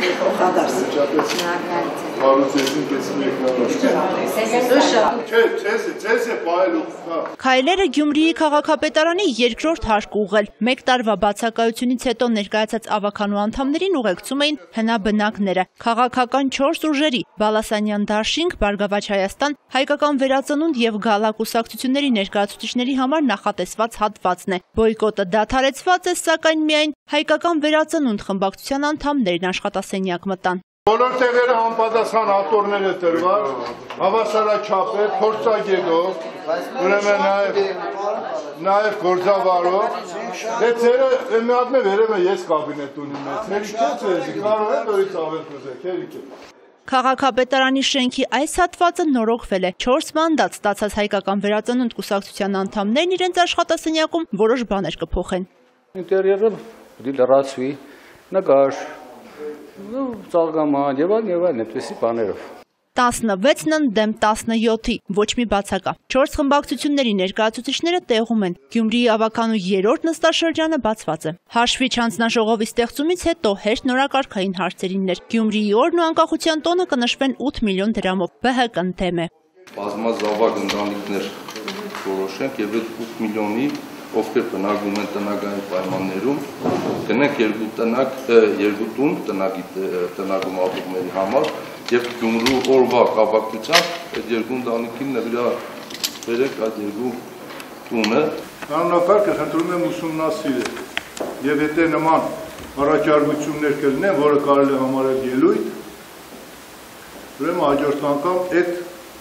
Քայլերը Գյումրիի քաղաքապետարանի երկրորդ հարկը ուղղել։ Մեկ տարվա բացակայությունից հետո ներկայացած ավականու անդամներին ուղեկցում էին հնաբնակները։ Քաղաքական 4 ուժերի՝ Բալասանյան դաշինք, Բարգավաճ Հայաստան, Հայկական վերածնունդ եւ Գալա կուսակցությունների ներկայացուցիչների համար նախատեսված հատվածն է։ Բոյկոտը դադարեցված է, սակայն միայն Հայկական վերածնունդ խմբակցության անդամներն աշխատասենյակ մտան։ Բոլոր տեղերը համապատասխան աթոռներ է տրված, հավասարաչափ է, փորձագետով, ուրեմն նաև գործավարով։ Դե ծերը մի հատ է վերևը ես կաբինետ ունիմ մեծ, հերիք կարող է նորից ավել կուզեք, հերիք է։ Քաղաքապետարանի շենքի այս հատվածը նորոգվել է։ 4 մանդատ ստացած Հայկական վերածնունդ կուսակցության անդամներն իրենց աշխատասենյակում որոշ բաներ կփոխեն։ Ինտերիերը լրացվի, նկար, ծաղկաման եւ այլն այդպիսի բաներով։ 16-ն ընդդեմ 17-ի, ոչ մի բացակա։ 4 խմբակցությունների ներկայացուցիչները տեղում են։ Գյումրիի ավականու 3-րդ նստաշրջանը բացված է։ Հաշվի հանձնաժողովի ստեղծումից հետո հեշտ նորակարգային հարցերին էր։ Գյումրիի օրն ու անկախության տոնը կնշվեն 8 միլիոն դրամով։ ԲՀԿ-ն դեմ է։ Բազմազավակ ընտանիքներ որոշենք եւ այդ 8 միլիոնի ովքեր բնակվում են տնական պայմաններում, գնենք երկու տուն տնագում ապուկների համար եւ Գյումրու օրվա կապակցությամբ այդ երկու ընտանիքին նվրա բերեք այդ երկու տունը։ Կանոնակարգը խնդրում եմ ուսումնասիրել եւ եթե նման առաջարկություններ կլինեն, որը կարելի է համարել ելույթ, ուրեմն հաջորդ անգամ այդ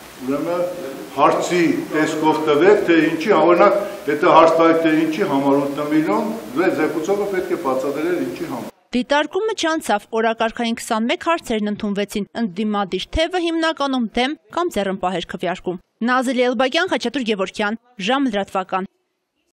հարցի տեսքով տվեք, թե ինչի օրինակ, եթե հարց տայք, թե ինչի համար 8 միլիոն, զեկուցողը պետք է բացատրել ինչի համար։ Դիտարկումը չանցավ, օրակարգային 21 հարցերն ընդունվեցին, ընդդիմադիր թևը հիմնականում դեմ կամ ձեռնպահեր քվեարկում։ Նազելի Էլբակյան, Խաչատուր Գևորգյան, Ժամ լրատվական։